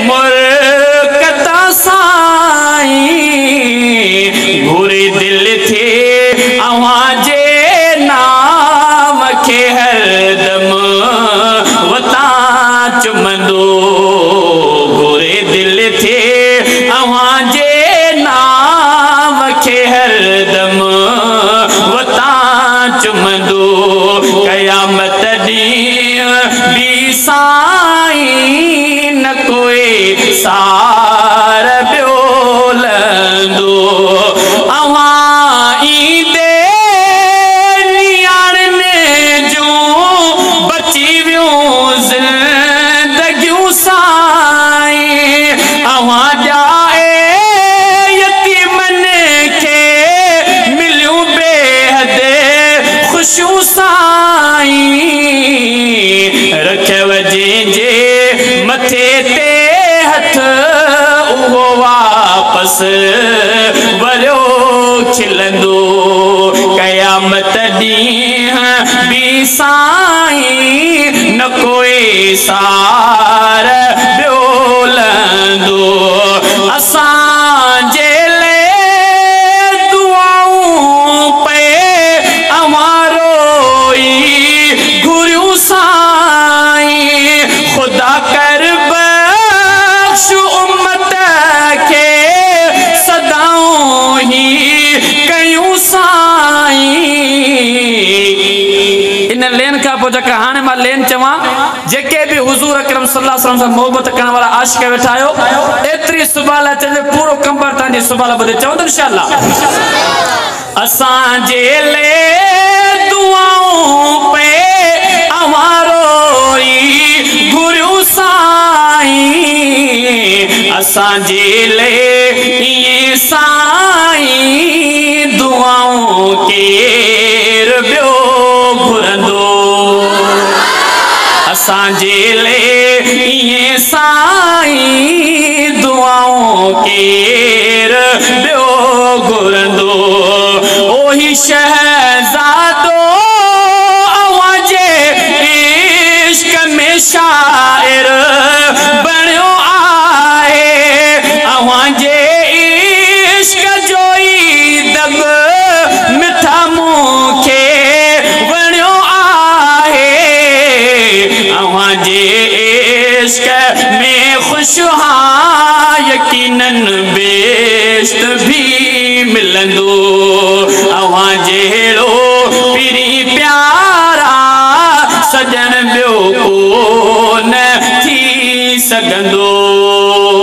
मुर्कता साईं घुरे दिल थे अवाजे नाम के हरदम वता चुमंदो घुरे दिल थे अवाजे नाम के हरदम वता चुमंदो कयामत ॾींहुं भी साईं न कोई सार ॿियो लंदो अवां ईंदे नियाणने जूं बची वियूं ज़िंदगियूं साईं अवां ॼाए यतीमनि खे मिलियूं बेहद ख़ुशियूं साईं रखियव जंहिंजे मथे ते हथ उहो वापसि वरियो खिलंदो कयामत ॾींहुं भी साईं न कोई सार ॿियो लंदो असांजे लाइ दुआऊं पे अवां रोई घुरियूं साईं खुदा कर बख्श उम्मत के सदाऊं ही कयूं साईं इन लेन का पोइ जेका हाणे मां लेन चवां जेके भी हुजूर अकरम सल्लल्लाहु अलैहि वसल्लम सां मोहब्बत करण वाला आशिक वेठा आहियो एतिरी सुभाल चइजे पूरो कंबर तव्हांजी सुभाल ॿुधे चऊं त इंशाअल्लाह असांजे लाइ दुआऊं पे अवां रोई घुरियूं साईं असांजे लाइ इएं साईं दुआऊं केर ॿियो घुरंदो असांजे लाइ इएं साईं दुआऊं केर ॿियो घुरंदो ओही शहज़ादो अवां जे इश्क में शाइर बणियो आहे अवां जे इश्क जो ई दग मिठा मूंखे वणियो आहे अवां जे इश्क में ख़ुशहा यकीनन बेश्त भी मिलंदो अवां जहिड़ो पीरी प्यारा सजन ॿियो कोन थी सघंदो।